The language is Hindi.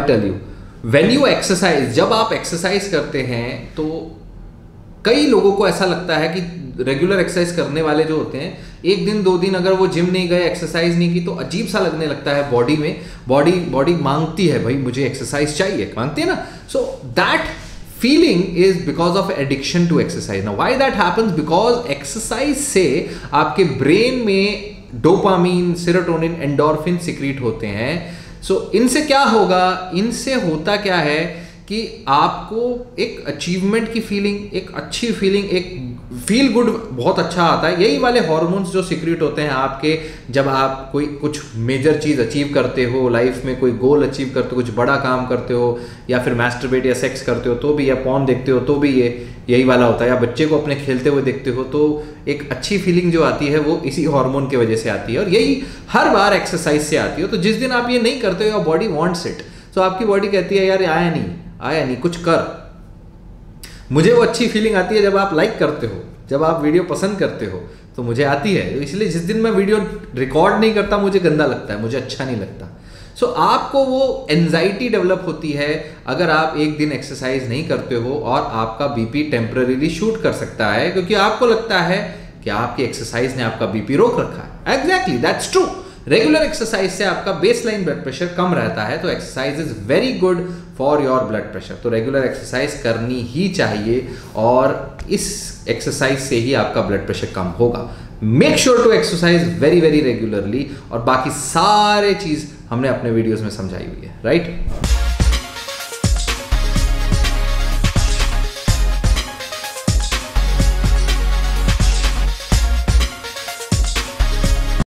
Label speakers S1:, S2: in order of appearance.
S1: Tell you, when you exercise, जब आप एक्सरसाइज करते हैं तो कई लोगों को ऐसा लगता है कि रेगुलर एक्सरसाइज करने वाले जो होते हैं, एक दिन 2 दिन अगर वो जिम नहीं गए, एक्सरसाइज नहीं की, तो अजीब सा लगने लगता है बॉडी में। बॉडी मांगती है, भाई मुझे एक्सरसाइज चाहिए, मांगती है ना। So that feeling is because of addiction to exercise. Now why that happens? Because exercise से आपके ब्रेन में डोपामीन, सेरोटोनिन, एंडोर्फिन सिक्रीट होते हैं। सो इनसे क्या होगा? इनसे होता क्या है कि आपको एक अचीवमेंट की फीलिंग, एक अच्छी फीलिंग, एक फील गुड बहुत अच्छा आता है। यही वाले हॉर्मोन्स जो सिक्रीट होते हैं आपके, जब आप कोई कुछ मेजर चीज़ अचीव करते हो लाइफ में, कोई गोल अचीव करते हो, कुछ बड़ा काम करते हो, या फिर मैस्टरबेट या सेक्स करते हो तो भी, या पॉर्न देखते हो तो भी यही वाला होता है, या बच्चे को अपने खेलते हुए देखते हो, तो एक अच्छी फीलिंग जो आती है वो इसी हार्मोन की वजह से आती है। और यही हर बार एक्सरसाइज से आती है। तो जिस दिन आप ये नहीं करते हो, योर बॉडी वांट्स इट। तो आपकी बॉडी कहती है यार आया नहीं, कुछ कर। मुझे वो अच्छी फीलिंग आती है जब आप लाइक करते हो, जब आप वीडियो पसंद करते हो, तो मुझे आती है। तो इसलिए जिस दिन मैं वीडियो रिकॉर्ड नहीं करता, मुझे गंदा लगता है, मुझे अच्छा नहीं लगता। सो आपको वो एंजाइटी डेवलप होती है अगर आप एक दिन एक्सरसाइज नहीं करते हो, और आपका बीपी टेम्पररीली शूट कर सकता है, क्योंकि आपको लगता है कि आपकी एक्सरसाइज ने आपका बीपी रोक रखा है। Exactly, that's true. Regular exercise से आपका बेसलाइन ब्लड प्रेशर कम रहता है, तो exercise is very good for your blood pressure. तो रेगुलर एक्सरसाइज करनी ही चाहिए, और इस एक्सरसाइज से ही आपका ब्लड प्रेशर कम होगा। Make sure to exercise very very regularly, और बाकी सारे चीज हमने अपने वीडियोस में समझाई हुई है, राइट?